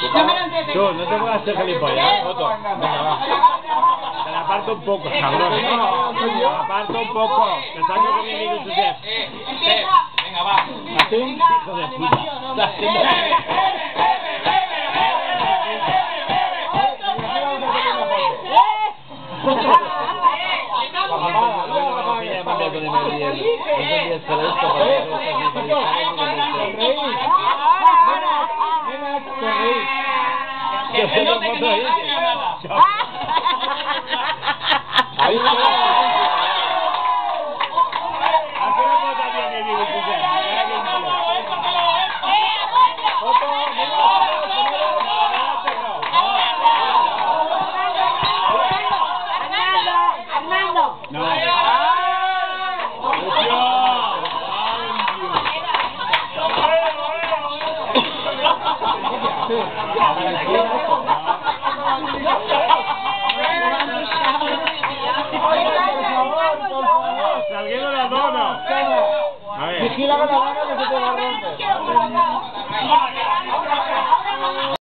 Tú, no te puedes hacer gilipollas, Otto. Venga, va. Te la aparto un poco, cabrón. Te la aparto un poco. Te saco con mi amigo Josep. Venga, va. ¿Así? Hijo de puta. Que se note que no ha nada. Ahí está.